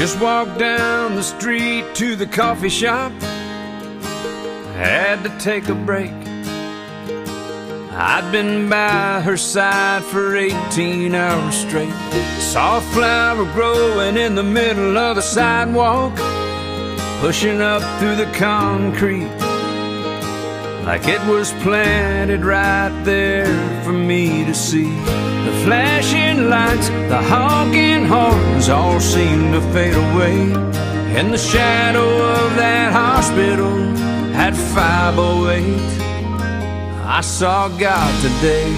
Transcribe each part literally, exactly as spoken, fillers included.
Just walked down the street to the coffee shop. Had to take a break. I'd been by her side for eighteen hours straight. Saw a flower growing in the middle of the sidewalk, pushing up through the concrete like it was planted right there for me to see. The flashing lights, the honking horns all seemed to fade away. In the shadow of that hospital at five oh eight, I saw God today.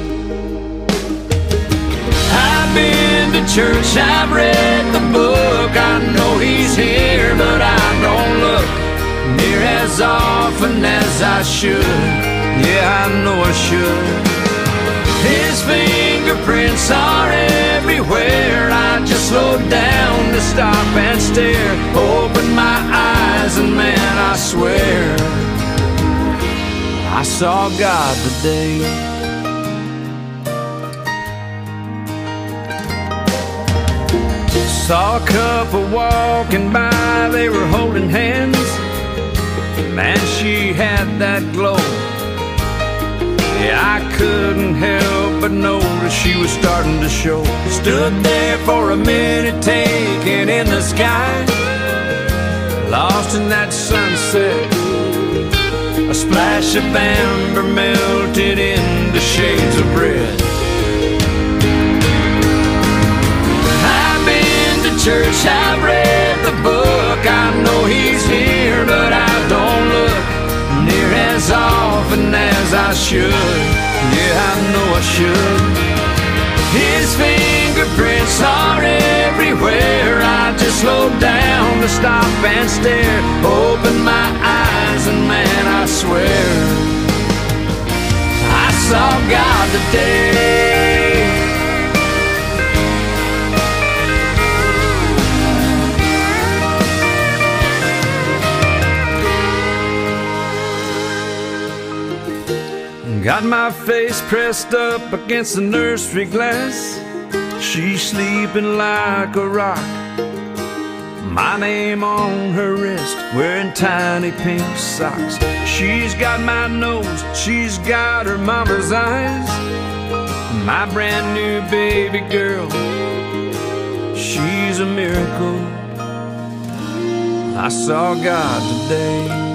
I've been to church, I've read the book, I know He's here, but I don't look near as often as I should. Yeah, I know I should. His fingerprints are everywhere. I just slowed down to stop and stare. Opened my eyes and man, I swear I saw God today. Saw a couple walking by, they were holding hands. Man, she had that glow. Yeah, I couldn't help but notice she was starting to show. Stood there for a minute, taking in the sky, lost in that sunset. A splash of amber melted into shades of red. I've been to church, I've read the book, I know He's here, but I don't look near as often as I should. Yeah, I know I should. His fingerprints are everywhere. I just slowed down to stop and stare. Opened my eyes and man, I swear I saw God today. Got my face pressed up against the nursery glass. She's sleeping like a rock. My name on her wrist, wearing tiny pink socks. She's got my nose, she's got her mama's eyes. My brand new baby girl, she's a miracle. I saw God today.